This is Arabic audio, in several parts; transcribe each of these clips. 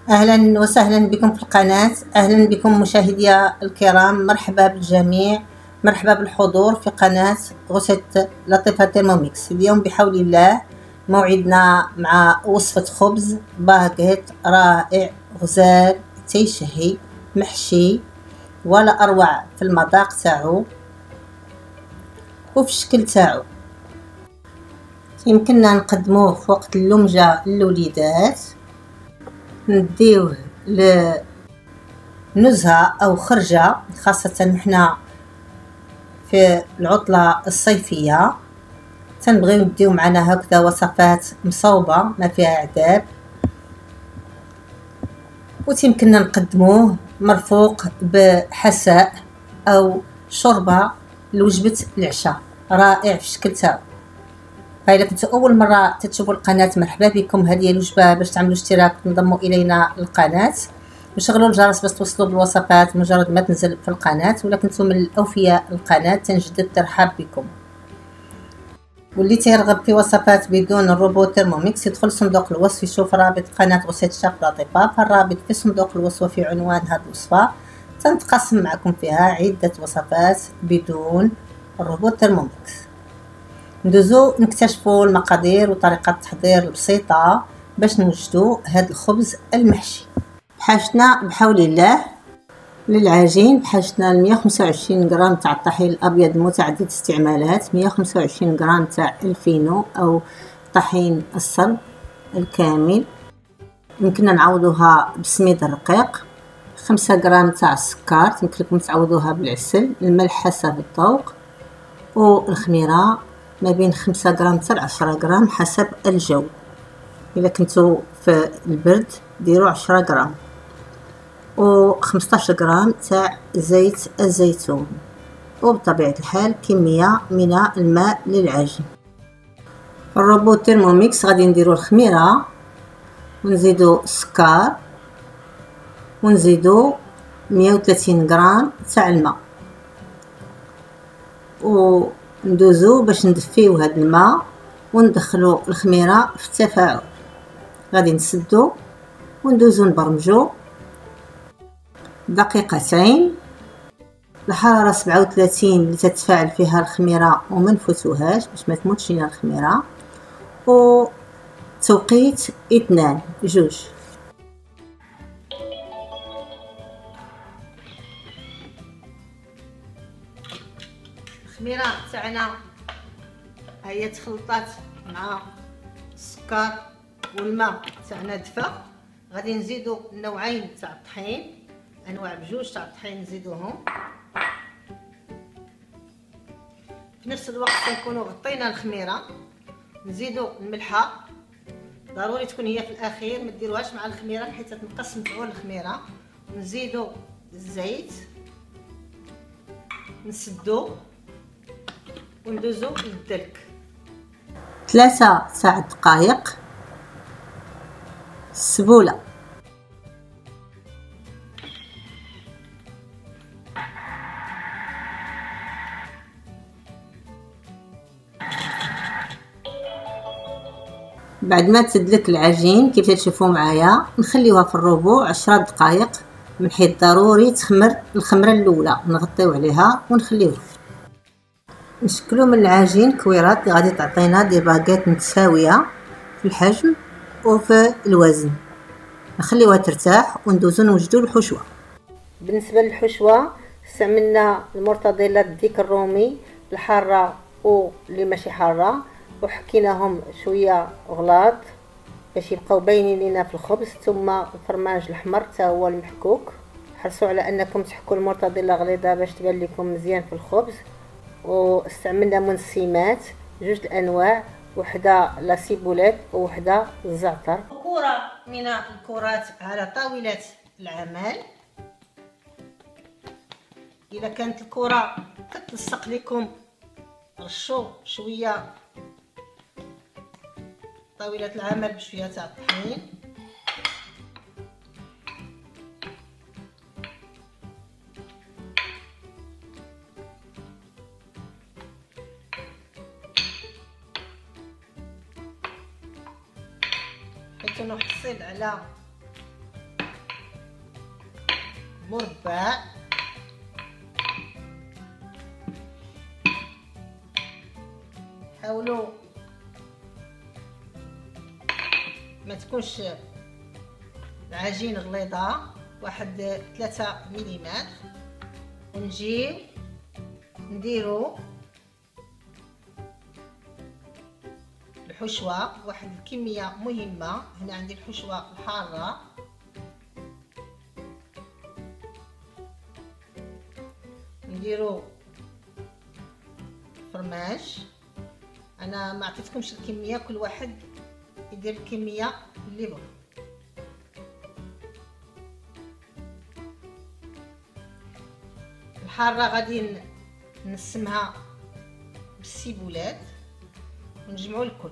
أهلا وسهلا بكم في القناة. أهلا بكم مشاهدي الكرام، مرحبا بالجميع، مرحبا بالحضور في قناة غوسيت لطيفة ترموميكس. اليوم بحول الله موعدنا مع وصفة خبز باغيت رائع غزال تيشهي محشي ولا أروع في المذاق تاعو وفي الشكل تاعو. يمكننا نقدموه في وقت اللمجة للوليدات، نديوه لنزهة أو خرجة، خاصة نحنا في العطلة الصيفية تنبغيو نديو معنا هكذا وصفات مصوبة ما فيها أعداد، وتيمكننا نقدموه مرفوق بحساء أو شوربة لوجبة العشاء، رائع في الشكل تاعو. فإذا كنتوا أول مرة تشوفوا القناة مرحبا بكم. هذه الوجبة باش تعملوا اشتراك تنضموا إلينا القناة وشغلوا الجرس باش توصلوا بالوصفات مجرد ما تنزل في القناة. ولا كنتوا من الأوفياء القناة تنجدد الترحاب بكم. واللي تيرغب في وصفات بدون الروبوت ترموميكس يدخل صندوق الوصف يشوف رابط قناة غوسيت شاف لطيفة، فالرابط في صندوق الوصف وفي عنوان هذه الوصفة تنتقسم معكم فيها عدة وصفات بدون الروبوت ترموميكس. ندوزو نكتشفوا المقادير وطريقة التحضير البسيطة باش نوجدوا هذا الخبز المحشي. بحاجتنا بحول الله للعجين، بحاجتنا 125 غرام تاع الطحين الابيض متعدد الاستعمالات، 125 غرام تاع الفينو او طحين الصلب الكامل، يمكننا نعوضوها بسميد الرقيق، 5 غرام تاع السكر، يمكن لكم تعوضوها بالعسل، الملح حسب الذوق، والخميره ما بين 5 غرام حتى 10 غرام حسب الجو. الا كنتو في البرد ديروا 10 غرام، و 15 غرام تاع زيت الزيتون، وبطبيعة الحال كمية من الماء للعجين. الروبوت ترموميكس غادي نديروا الخميره ونزيدوا السكر ونزيدوا 130 غرام تاع الماء، وندوزو باش ندفيو هاد الماء وندخلو الخميره في التفاعل. غادي نسدو وندوزو نبرمجو دقيقتين، الحراره 37 اللي تتفاعل فيها الخميره وما نفوتوهاش باش ما تموتش لينا الخميره، وتوقيت 2 الخميره تاعنا هي تخلطات مع السكر والماء تاعنا دفا. غادي نزيدو نوعين تاع الطحين، انواع بجوج تاع الطحين نزيدوهم في نفس الوقت. كنكونوا غطينا الخميره نزيدو الملحه، ضروري تكون هي في الاخير، ما ديروهاش مع الخميره حيت تنقص مفعول الخميره. نزيدو الزيت نسدو وندوزو للدلك 3 تاع دقائق السبوله. بعد ما تسدلك العجين كيف تشوفوا معايا نخليوها في الروبو 10 دقائق، من حيث ضروري تخمر الخمره الاولى، نغطيو عليها ونخليوها. نشكلو من العجين كويرات اللي غادي تعطينا دي باغيت متساويه في الحجم وفي الوزن. نخليوها ترتاح وندوزو نوجدو الحشوه. بالنسبه للحشوه استعملنا المرتضيلات الديك الرومي الحاره واللي ماشي حاره، وحكيناهم شويه غلاط باش يبقاو باينين لينا في الخبز، ثم الفرماج الاحمر حتى هو المحكوك. حرصوا على انكم تحكوا المرتضيله غليظه باش تبان لكم مزيان في الخبز. واستعملنا منسمات 2 الانواع، وحده لا سيبوليت وحده الزعتر. كره من الكرات على طاوله العمل. اذا كانت الكره كتلصق لكم رشوا شويه طاوله العمل بشويه تاع الطحين، حيت نحصل على مربع. حاولوا ما تكونش العجين غليظه، واحد 3 ملم. ونجيو نديرو الحشوه، واحد الكميه مهمه. هنا عندي الحشوه الحاره، نديرو فرماج. انا ما عطيتكمش الكميه، كل واحد يدير الكميه اللي بغا. الحاره غادي نقسمها بالسيبولات ونجمعوا الكل.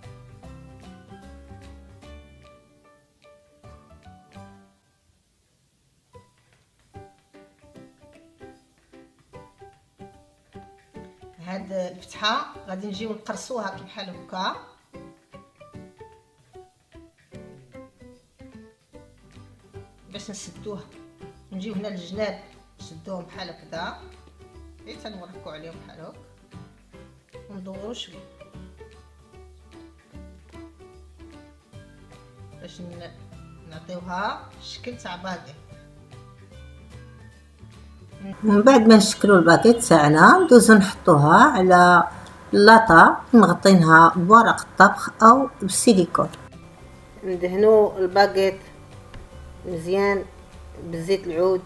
هاد الفتحه غادي نجيو نقرصوها بحال هكا، باش نسدوها. نجيو هنا للجناب نشدوهم بحال هكذا، غير تنوركو عليهم بحال هكا وندورو شويه باش نعطيوها الشكل تاع باكيت. من بعد ما نشكلوا الباكيت تاعنا ندوزو نحطوها على اللاطه مغطينها بورق الطبخ او بالسيليكون. ندهنوا الباكيت مزيان بزيت العود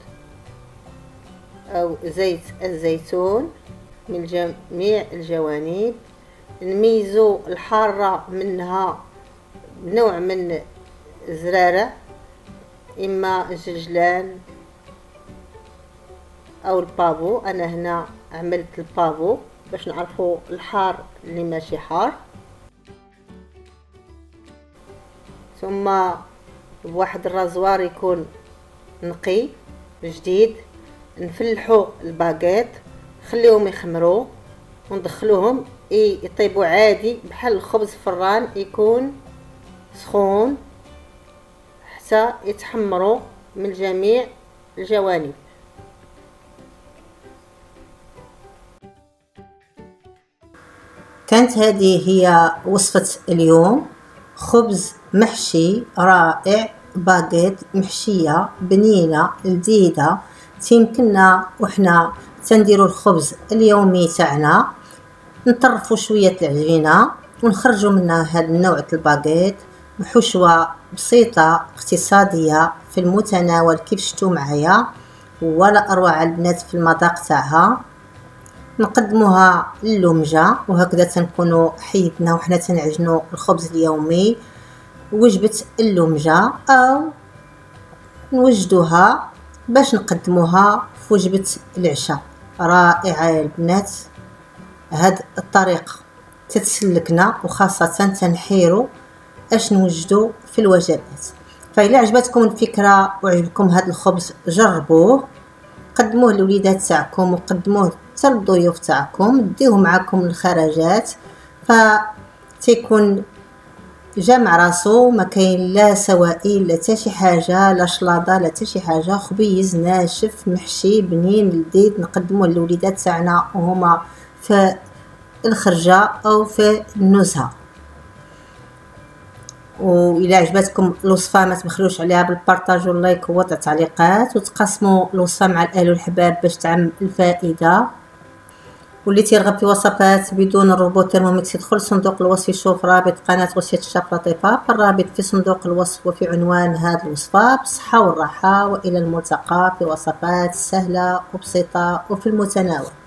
او زيت الزيتون من جميع الجوانب. نميزو الحاره منها بنوع من الزراره، اما الجلجلان او البافو. انا هنا عملت البافو باش نعرفوا الحار اللي ماشي حار. ثم بواحد الرازوار يكون نقي جديد نفلحوا الباكيت، نخليهم يخمروا وندخلوهم يطيبوا عادي بحال الخبز فران، يكون سخون حتى يتحمروا من جميع الجوانب. كانت هذه هي وصفة اليوم، خبز محشي رائع، باكيت محشية بنينة لذيذة. يمكننا وحنا تنديروا الخبز اليومي تاعنا، نطرفوا شوية العجينة ونخرجوا منها هذا النوع الباكيت بحشوة بسيطة اقتصادية في المتناول كيف شفتوا معايا، ولا اروع البنات في المذاق تاعها. نقدموها اللمجة وهكذا تنكونوا حيدنا وحنا تنعجنوا الخبز اليومي وجبة اللمجة، او نوجدوها باش نقدموها في وجبة العشاء. رائعة يا البنات، هاد الطريقة تتسلكنا وخاصة تنحيرو اش نوجدو في الوجبات. فإلا عجبتكم الفكرة وعجبكم هاد الخبز جربوه، قدموه للوليدات تاعكم وقدموه حتى للضيوف تاعكم، ديوه معكم للخرجات، فتيكون جامع راسو، ما كاين لا سوائل لا حتى شي حاجه، لا شلاضه لا حتى شي حاجه، خبيز ناشف محشي بنين لذيذ نقدموه للوليدات تاعنا وهما في الخرجه او في النزهه. والى عجبتكم الوصفه ما تبخلوش عليها بالبارطاج واللايك ووضع تعليقات، وتقسموا الوصفه مع الاهل والحباب باش تعم الفائده. واللي تيرغب في وصفات بدون الروبوت ترموميكس يدخل صندوق الوصف يشوف رابط قناه وصفه الشيف لطيفه، فالرابط في صندوق الوصف وفي عنوان هذه الوصفه. بالصحه والراحه والى الملتقى في وصفات سهله وبسيطه وفي المتناول.